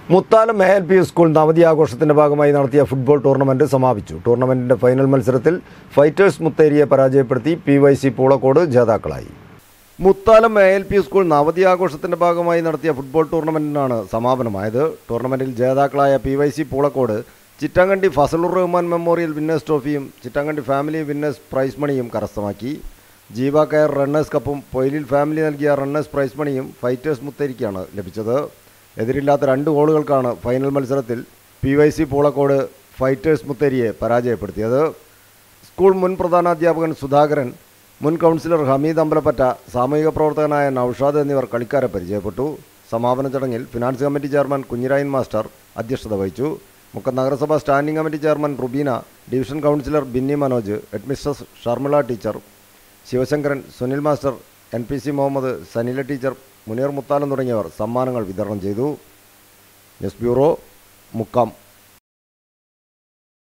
Muthalam ALP school നവതി ആഘോഷത്തിന്റെ ഭാഗമായി നടത്തിയ ഫുട്ബോൾ ടൂർണമെന്റ് സമാപിച്ചു. ടൂർണമെന്റിന്റെ ഫൈനൽ മത്സരത്തിൽ ഫൈറ്റേഴ്സ് മുത്തേരിയെ പരാജയപ്പെടുത്തി PYC പൂളക്കോട് ജേതാക്കളായി. മുത്താലം ALP സ്കൂൾ നവതി ആഘോഷത്തിന്റെ ഭാഗമായി നടത്തിയ ഫുട്ബോൾ ടൂർണമെന്റിനാണ് സമാപനമായത്. ടൂർണമെന്റിൽ ജേതാക്കളായ PYC Poolakkode Chittankandi Fazalur Rahman memorial winners ട്രോഫിയും ചിറ്റാങ്കണ്ടി ഫാമിലി വിന്നേഴ്സ് പ്രൈസ് മണിയും കരസ്ഥമാക്കി. ജീവ കെയർ റണ്ണേഴ്സ് കപ്പും പൊയിലിൽ ഫാമിലി നൽകിയ റണ്ണേഴ്സ് പ്രൈസ് മണിയും ഫൈറ്റേഴ്സ് മുത്തേരിക്കാണ് ലഭിച്ചത്. എതിരില്ലാത്ത 2 ഗോളുകൾക്കാണ് ഫൈനൽ മത്സരത്തിൽ PYC പൂളക്കോട് ഫൈറ്റേഴ്സ് മുത്തേരിയെ പരാജയപ്പെടുത്തിയത്. സ്കൂൾ മുൻ പ്രധാനാധ്യാപകൻ സുധാകരൻ, മുൻ കൗൺസിലർ ഹമീദ് അമ്പലപ്പറ്റ, സാമൂഹിക പ്രവർത്തകനായ നൌഷാദ് എന്നിവർ കളിക്കാരെ പരിചയപ്പെട്ടു. സമാപന ചടങ്ങിൽ finance committee chairman Kunhirayan master അധ്യക്ഷത വഹിച്ചു. മുക്കം നഗരസഭ standing committee chairman Rubeena, division councillor Binni Manoj, headmistress Sharmila teacher, Sivasankaran, Sunil master, NPC Muhammad, Sanila teacher, Muneer Muthalam തുടങ്ങിയവർ സമ്മാനങ്ങൾ വിതരണം ചെയ്തു. News bureau, Mukkam.